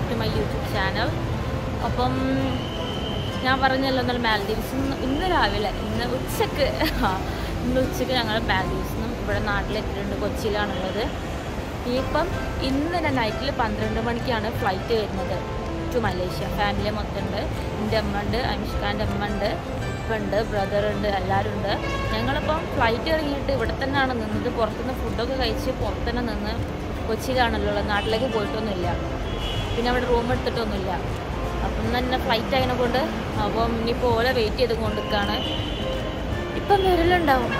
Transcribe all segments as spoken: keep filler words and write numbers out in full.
to my YouTube channel. അപ്പം ഞാൻ പറഞ്ഞല്ലോ എന്നാൽ മാൽദീവ്സ് ഇന്ന് രാവിലെ ഇന്ന് ഉച്ചക്ക് ഇന്ന് ഉച്ചക്ക് ഞങ്ങൾ മാൽദീവ്സിൽ നിന്നും ഇവിടെ നാട്ടിലെത്തിയിട്ടുണ്ട്. കൊച്ചിയിലാണുള്ളത്. ഇപ്പം ഇന്ന് നൈറ്റിൽ പന്ത്രണ്ട് മണിക്കാണ് ഫ്ലൈറ്റ് വരുന്നത് ടു മലേഷ്യ. ഫാമിലി മൊത്തം ഉണ്ട്. എൻ്റെ അമ്മ ഉണ്ട്, അമിഷ്കാൻ്റെ അമ്മ ഉണ്ട്, ഉണ്ട് ബ്രദറുണ്ട്, എല്ലാവരും ഉണ്ട്. ഞങ്ങളിപ്പം ഫ്ലൈറ്റ് ഇറങ്ങിയിട്ട് ഇവിടെ തന്നെയാണ് നിന്നത്. പുറത്തുനിന്ന് ഫുഡൊക്കെ കഴിച്ച് പുറത്ത് തന്നെ നിന്ന് കൊച്ചിയിലാണല്ലോ ഉള്ളത്. നാട്ടിലേക്ക് പോയിട്ടൊന്നുമില്ല. പിന്നെ അവിടെ റൂം എടുത്തിട്ടൊന്നുമില്ല. അപ്പം തന്നെ ഫ്ലൈറ്റ് ആയതിനെ കൊണ്ട് അപ്പം ഇനിയിപ്പോൾ ഓലെ വെയിറ്റ് ചെയ്ത് കൊണ്ടിരിക്കുകയാണ്. ഇപ്പം വരലുണ്ടാവും.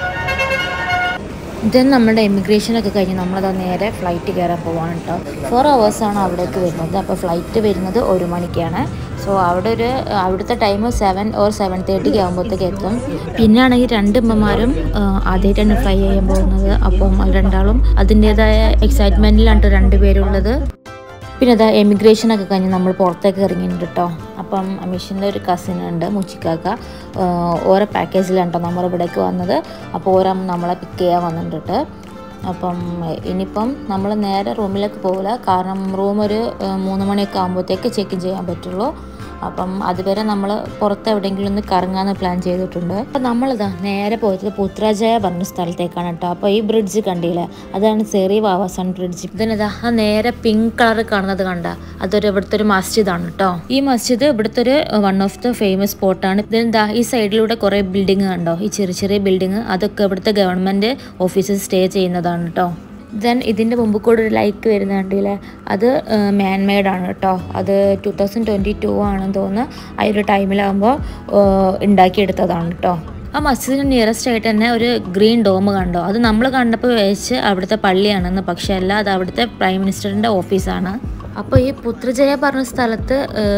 ദെൻ നമ്മുടെ ഇമിഗ്രേഷനൊക്കെ കഴിഞ്ഞ് നമ്മളത് നേരെ ഫ്ലൈറ്റ് കയറാൻ പോവാണ് കേട്ടോ. ഫോർ അവേഴ്സാണ് അവിടേക്ക് വരുന്നത്. അപ്പോൾ ഫ്ലൈറ്റ് വരുന്നത് ഒരു മണിക്കാണ്. സോ അവിടെ ഒരു അവിടുത്തെ ടൈം സെവൻ ഓർ സെവൻ തേർട്ടിക്ക് ആകുമ്പോഴത്തേക്ക് എത്തും. പിന്നെ ആണെങ്കിൽ രണ്ട് അമ്മമാരും ആദ്യമായിട്ടാണ് ഫ്ലൈ ചെയ്യാൻ പോകുന്നത്. അപ്പം രണ്ടാളും അതിൻ്റേതായ എക്സൈറ്റ്മെൻറ്റിലാണ് രണ്ടുപേരുള്ളത്. പിന്നെ അതാ എമിഗ്രേഷനൊക്കെ കഴിഞ്ഞ് നമ്മൾ പുറത്തേക്ക് ഇറങ്ങിയിട്ടുണ്ട് കേട്ടോ. അപ്പം അമീഷിൻ്റെ ഒരു കസിനുണ്ട്, മുച്ചിക്കാക്ക. ഓരോ പാക്കേജിലാണ് കേട്ടോ നമ്മൾ ഇവിടേക്ക് വന്നത്. അപ്പോൾ ഓരോ നമ്മളെ പിക്ക് ചെയ്യാൻ വന്നിട്ടുണ്ട്. അപ്പം ഇനിയിപ്പം നമ്മൾ നേരെ റൂമിലേക്ക് പോകില്ല. കാരണം റൂം ഒരു മൂന്ന് മണിയൊക്കെ ആകുമ്പോഴത്തേക്ക് ചെക്ക് ഇൻ ചെയ്യാൻ പറ്റുള്ളൂ. അപ്പം അതുവരെ നമ്മൾ പുറത്ത് എവിടെയെങ്കിലും ഒന്ന് കറങ്ങാമെന്ന് പ്ലാൻ ചെയ്തിട്ടുണ്ട്. അപ്പം നമ്മളിതാ നേരെ പോയത് പുത്രജയ പറഞ്ഞ സ്ഥലത്തേക്കാണ് കേട്ടോ. അപ്പോൾ ഈ ബ്രിഡ്ജ് കണ്ടില്ലേ, അതാണ് സെറി വാവാസൺ ബ്രിഡ്ജ്. ഇതിനിതാ ആ നേരെ പിങ്ക് കളർ കാണുന്നത് കണ്ട, അതൊരു ഇവിടുത്തെ ഒരു മസ്ജിദാണ് കേട്ടോ. ഈ മസ്ജിദ് ഇവിടുത്തെ ഒരു വൺ ഓഫ് ദ ഫേമസ് സ്പോട്ടാണ്. ഇതിനെന്താ ഈ സൈഡിലൂടെ കുറേ ബിൽഡിങ് കണ്ടോ, ഈ ചെറിയ ചെറിയ ബിൽഡിങ്, അതൊക്കെ ഇവിടുത്തെ ഗവൺമെൻറ് ഓഫീസസ് സ്റ്റേ ചെയ്യുന്നതാണ് കേട്ടോ. ദെൻ ഇതിൻ്റെ മുമ്പ് കൂടെ ഒരു ലൈക്ക് വരുന്ന കണ്ടില്ലേ, അത് മാൻ മെയ്ഡാണ് കേട്ടോ. അത് ടു തൗസൻഡ് ട്വൻറ്റി ടു ആണെന്ന് തോന്നുന്നു. ആ ഒരു ടൈമിലാകുമ്പോൾ ഉണ്ടാക്കിയെടുത്തതാണ് കേട്ടോ. ആ മസ്ജിദിന് നിയറസ്റ്റ് ആയിട്ട് തന്നെ ഒരു ഗ്രീൻ ഡോം കണ്ടോ. അത് നമ്മൾ കണ്ടപ്പോൾ വെച്ച് അവിടുത്തെ പള്ളിയാണെന്ന്, പക്ഷേ അല്ല, അത് അവിടുത്തെ പ്രൈം മിനിസ്റ്ററിൻ്റെ ഓഫീസാണ്. അപ്പോൾ ഈ പുത്രജയ പറഞ്ഞ സ്ഥലത്ത്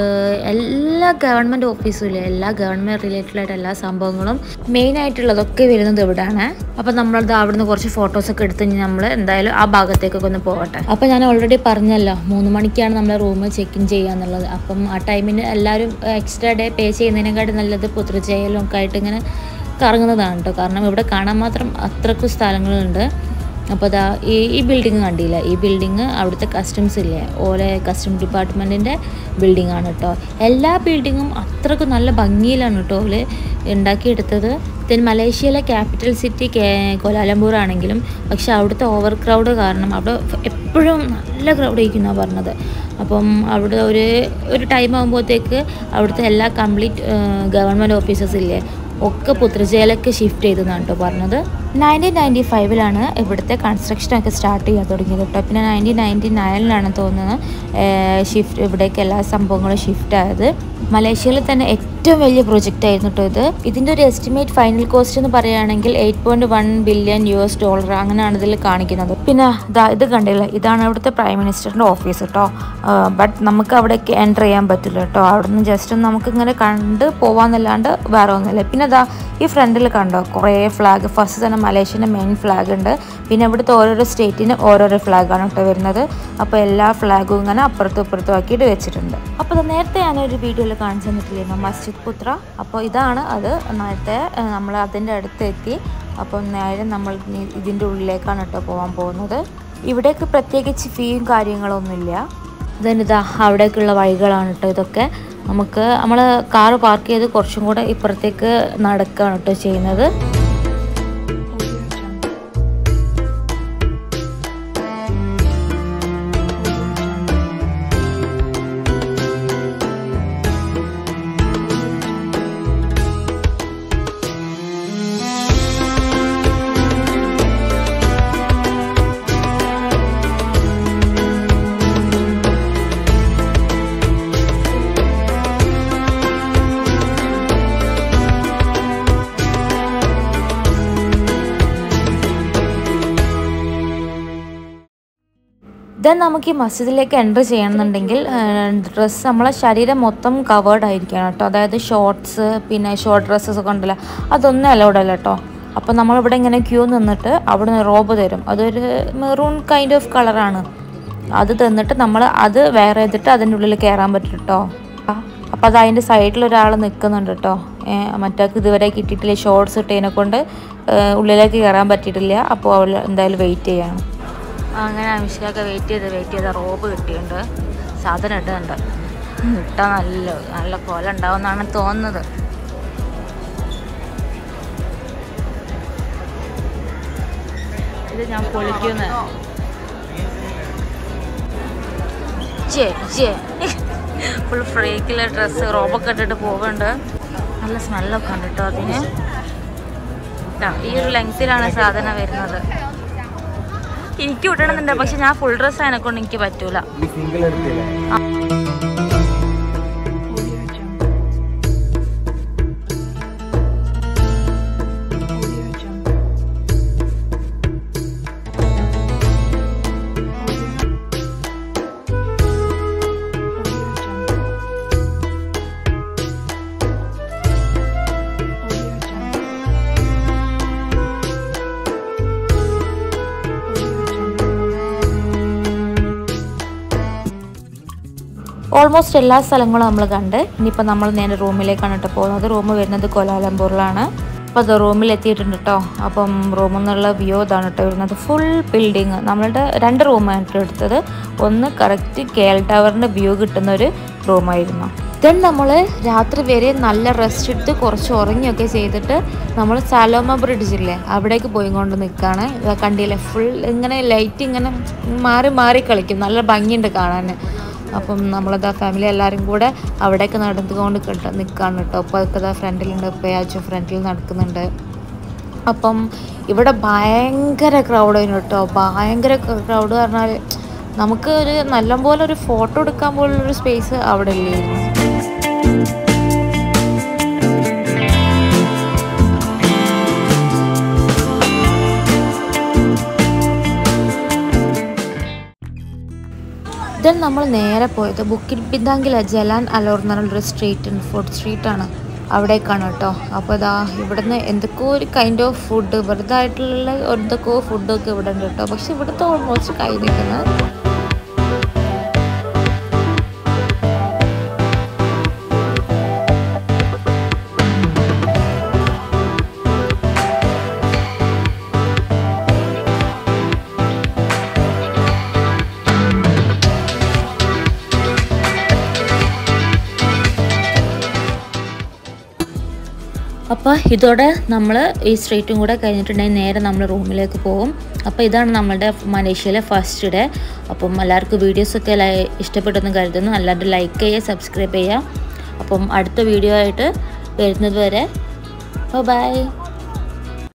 എല്ലാ ഗവൺമെൻറ് ഓഫീസും ഇല്ലേ, എല്ലാ ഗവൺമെൻറ് റിലേറ്റഡ് ആയിട്ട് എല്ലാ സംഭവങ്ങളും മെയിനായിട്ടുള്ളതൊക്കെ വരുന്നത് ഇവിടെയാണ്. അപ്പോൾ നമ്മളത് അവിടുന്ന് കുറച്ച് ഫോട്ടോസൊക്കെ എടുത്ത് നമ്മൾ എന്തായാലും ആ ഭാഗത്തേക്കൊക്കെ ഒന്ന് പോകട്ടെ. അപ്പോൾ ഞാൻ ഓൾറെഡി പറഞ്ഞല്ലോ മൂന്ന് മണിക്കാണ് നമ്മൾ റൂം ചെക്ക് ഇൻ ചെയ്യുക എന്നുള്ളത്. അപ്പം ആ ടൈമിന് എല്ലാവരും എക്സ്ട്രാ ഡേ പേ ചെയ്യുന്നതിനെക്കാട്ടും നല്ലത് പുത്രജയയിലും ഒക്കെ ആയിട്ട് ഇങ്ങനെ കറങ്ങുന്നതാണ് കേട്ടോ. കാരണം ഇവിടെ കാണാൻ മാത്രം അത്രക്കും സ്ഥലങ്ങളുണ്ട്. അപ്പോൾ അതാ ഈ ഈ ബിൽഡിങ് കണ്ടില്ല, ഈ ബിൽഡിങ് അവിടുത്തെ കസ്റ്റംസ് ഇല്ലേ, ഓലെ കസ്റ്റം ഡിപ്പാർട്ട്മെൻറ്റിൻ്റെ ബിൽഡിംഗ് ആണ് കേട്ടോ. എല്ലാ ബിൽഡിങ്ങും അത്രക്കും നല്ല ഭംഗിയിലാണ് കേട്ടോ ഓല് ഉണ്ടാക്കിയെടുത്തത്. ദെൻ മലേഷ്യയിലെ ക്യാപിറ്റൽ സിറ്റി കോലാലംപൂർ ആണെങ്കിലും പക്ഷെ അവിടുത്തെ ഓവർ ക്രൗഡ് കാരണം അവിടെ എപ്പോഴും നല്ല ക്രൗഡ് ആയിരിക്കുന്നതാണ് പറഞ്ഞത്. അപ്പം അവിടെ ഒരു ഒരു ടൈം ആകുമ്പോഴത്തേക്ക് അവിടുത്തെ എല്ലാ കംപ്ലീറ്റ് ഗവൺമെൻറ് ഓഫീസേഴ്സ് ഇല്ലേ ഒക്കെ പുത്രജയയിലേക്ക് ഷിഫ്റ്റ് ചെയ്തതാണ് കേട്ടോ പറഞ്ഞത്. നയൻറ്റീൻ നയൻറ്റി ഫൈവിലാണ് ഇവിടുത്തെ കൺസ്ട്രക്ഷനൊക്കെ സ്റ്റാർട്ട് ചെയ്യാൻ തുടങ്ങിയത് കേട്ടോ. പിന്നെ നയൻറ്റീൻ നയൻറ്റി നയനിലാണ് തോന്നുന്നത് ഷിഫ്റ്റ് ഇവിടേക്ക് എല്ലാ സംഭവങ്ങളും ഷിഫ്റ്റ് ആയത്. മലേഷ്യയിൽ തന്നെ ഏറ്റവും വലിയ പ്രൊജക്റ്റ് ആയിരുന്നു കേട്ടോ ഇത്. ഇതിൻ്റെ ഒരു എസ്റ്റിമേറ്റ് ഫൈനൽ കോസ്റ്റ് എന്ന് പറയുകയാണെങ്കിൽ eight point one billion U S dollar അങ്ങനെയാണ് ഇതിൽ കാണിക്കുന്നത്. പിന്നെ ഇത് കണ്ടില്ല, ഇതാണ് ഇവിടുത്തെ പ്രൈം മിനിസ്റ്ററിൻ്റെ ഓഫീസ് കേട്ടോ. ബട്ട് നമുക്ക് അവിടേക്ക് എൻ്റർ ചെയ്യാൻ പറ്റില്ല കേട്ടോ. അവിടെ നിന്ന് ജസ്റ്റ് ഒന്ന് നമുക്ക് ഇങ്ങനെ കണ്ട് പോവാന്നല്ലാണ്ട് വേറെ ഒന്നുമില്ല. പിന്നെ ഇതാ ഈ ഫ്രണ്ടിൽ കണ്ടോ കുറേ ഫ്ലാഗ്. ഫസ്റ്റ് തന്നെ മലേഷ്യൻ്റെ മെയിൻ ഫ്ലാഗ് ഉണ്ട്. പിന്നെ ഇവിടുത്തെ ഓരോരോ സ്റ്റേറ്റിന് ഓരോരോ ഫ്ലാഗാണ് കേട്ടോ വരുന്നത്. അപ്പോൾ എല്ലാ ഫ്ലാഗും ഇങ്ങനെ അപ്പുറത്തും ഇപ്പുറത്തും ആക്കിയിട്ട് വെച്ചിട്ടുണ്ട്. അപ്പോൾ ഇത് നേരത്തെ ഞാനൊരു വീഡിയോയിൽ കാണിച്ചു തന്നിട്ടില്ലായിരുന്നു മസ്ജിദ് പുത്ര. അപ്പോൾ ഇതാണ് അത്. നേരത്തെ നമ്മൾ അതിൻ്റെ അടുത്ത് എത്തി. അപ്പോൾ നേരെ നമ്മൾ ഇതിൻ്റെ ഉള്ളിലേക്കാണ് കേട്ടോ പോകാൻ പോകുന്നത്. ഇവിടേക്ക് പ്രത്യേകിച്ച് ഫീയും കാര്യങ്ങളൊന്നുമില്ല. ഇതിനിതാ അവിടേക്കുള്ള വഴികളാണ് കേട്ടോ ഇതൊക്കെ. നമുക്ക് നമ്മൾ കാറ് പാർക്ക് ചെയ്ത് കുറച്ചും കൂടെ ഇപ്പുറത്തേക്ക് നടക്കുകയാണ് കേട്ടോ ചെയ്യുന്നത്. ദെൻ നമുക്ക് ഈ മസ്ജിദിലേക്ക് എൻ്റർ ചെയ്യണമെന്നുണ്ടെങ്കിൽ ഡ്രസ്സ് നമ്മളെ ശരീരം മൊത്തം കവേർഡ് ആയിരിക്കണം കേട്ടോ. അതായത് ഷോർട്ട്സ് പിന്നെ ഷോർട്ട് ഡ്രസ്സസ് ഒക്കെ ഉണ്ടല്ലോ, അതൊന്നും അലൗഡ് അല്ല കേട്ടോ. അപ്പോൾ നമ്മളിവിടെ ഇങ്ങനെ ക്യൂ നിന്നിട്ട് അവിടെ നിന്ന് റോബ് തരും. അതൊരു മെറൂൺ കൈൻഡ് ഓഫ് കളറാണ്. അത് തന്നിട്ട് നമ്മൾ അത് വെയർ ചെയ്തിട്ട് അതിൻ്റെ ഉള്ളിൽ കയറാൻ പറ്റും കേട്ടോ. അപ്പോൾ അത് അതിൻ്റെ സൈഡിൽ ഒരാൾ നിൽക്കുന്നുണ്ട് കേട്ടോ. മറ്റേക്ക് ഇതുവരെ കിട്ടിയിട്ടില്ല, ഷോർട്ട്സ് ഇട്ടതിനെ കൊണ്ട് ഉള്ളിലേക്ക് കയറാൻ പറ്റിയിട്ടില്ല. അപ്പോൾ അവൾ എന്തായാലും വെയിറ്റ് ചെയ്യണം. അങ്ങനെ അമിഷ്കൊക്കെ വെയിറ്റ് ചെയ്ത് വെയിറ്റ് ചെയ്ത റോബ് കിട്ടിയിട്ടുണ്ട്. സാധനം ഇടുന്നുണ്ട്. ഇട്ടാൽ നല്ല നല്ല കോല ഉണ്ടാവുമെന്നാണ് തോന്നുന്നത്. ഇത് ഞാൻ പൊളിക്കുന്ന ഫുൾ ഫ്രീക്കിലെ ഡ്രസ്സ് റോബൊക്കെ ഇട്ടിട്ട് പോകുന്നുണ്ട്. നല്ല സ്മെല്ലൊക്കെ ഉണ്ട് കേട്ടോ അതിന്. ഈ ഒരു ലെങ്ത്തിലാണ് സാധനം വരുന്നത്. എനിക്ക് വിടണമെന്നുണ്ട്, പക്ഷെ ഞാൻ ഫുൾ ഡ്രസ്സ് അതിനെക്കൊണ്ട് എനിക്ക് പറ്റൂല. ഓൾമോസ്റ്റ് എല്ലാ സ്ഥലങ്ങളും നമ്മൾ കണ്ട്. ഇനിയിപ്പോൾ നമ്മൾ നേരെ റൂമിലേക്കാണ് കേട്ടോ പോകുന്നത്. റൂം വരുന്നത് കോലാലംപൂറിലാണ്. അപ്പോൾ അത് റൂമിൽ എത്തിയിട്ടുണ്ട് കേട്ടോ. അപ്പം റൂമിൽ നിന്നുള്ള വ്യൂ ഇതാണ് കേട്ടോ വരുന്നത്. Full building. നമ്മളുടെ രണ്ട് റൂമാണ് കേട്ടോ എടുത്തത്. ഒന്ന് കറക്റ്റ് കെ എൽ ടവറിൻ്റെ വ്യൂ കിട്ടുന്ന ഒരു റൂമായിരുന്നു. ദെൻ നമ്മൾ രാത്രി വരെ നല്ല റെസ്റ്റ് എടുത്ത് കുറച്ച് ഉറങ്ങിയൊക്കെ ചെയ്തിട്ട് നമ്മൾ സാലോമ ബ്രിഡ്ജില്ലേ അവിടേക്ക് പോയി കൊണ്ട് നിൽക്കുകയാണ്. കണ്ടില്ലേ ഫുൾ ഇങ്ങനെ ലൈറ്റ് ഇങ്ങനെ മാറി മാറി കളിക്കും. നല്ല ഭംഗിയുണ്ട് കാണാൻ. അപ്പം നമ്മളത് ആ ഫാമിലി എല്ലാവരും കൂടെ അവിടേക്ക് നടന്നുകൊണ്ട് കേട്ടോ നിൽക്കുകയാണ് കേട്ടോ. അപ്പോൾ അതൊക്കെ ഫ്രണ്ടിലുണ്ട്. ഇപ്പോൾ ഫ്രണ്ടിൽ നടക്കുന്നുണ്ട്. അപ്പം ഇവിടെ ഭയങ്കര ക്രൗഡായിരുന്നു കേട്ടോ. ഭയങ്കര ക്രൗഡ് പറഞ്ഞാൽ നമുക്ക് ഒരു നല്ലപോലെ ഒരു ഫോട്ടോ എടുക്കാൻ പോലുള്ളൊരു സ്പേസ് അവിടെ ഇല്ലായിരുന്നു. ദെൻ നമ്മൾ നേരെ പോയത് ബുക്കിറ്റ് ബിന്ദാങ്കിലെ ജലാൻ അലോർ എന്ന് പറഞ്ഞൊരു സ്ട്രീറ്റ് ഉണ്ട്. ഫുഡ് സ്ട്രീറ്റാണ്. അവിടേക്കാണ് കേട്ടോ. അപ്പോൾ ഇതാ ഇവിടുന്ന് എന്തൊക്കെയോ ഒരു കൈൻഡ് ഓഫ് ഫുഡ് വെറുതായിട്ടുള്ള എന്തൊക്കെയോ ഫുഡൊക്കെ ഇവിടെ ഉണ്ട് കേട്ടോ. പക്ഷെ ഇവിടുത്തെ ഓൾമോസ്റ്റ് കൈ നിൽക്കുന്നത് അപ്പോൾ ഇതോടെ നമ്മൾ ഈ സ്ട്രീറ്റും കൂടെ കഴിഞ്ഞിട്ടുണ്ടെങ്കിൽ നേരെ നമ്മൾ റൂമിലേക്ക് പോകും. അപ്പോൾ ഇതാണ് നമ്മളുടെ മലേഷ്യയിലെ ഫസ്റ്റ് ഡേ. അപ്പം എല്ലാവർക്കും വീഡിയോസൊക്കെ ഇഷ്ടപ്പെട്ടെന്ന് കരുതുന്നു. എല്ലാവരും ലൈക്ക് ചെയ്യുക, സബ്സ്ക്രൈബ് ചെയ്യുക. അപ്പം അടുത്ത വീഡിയോ ആയിട്ട് വരുന്നത് വരെ ബൈ.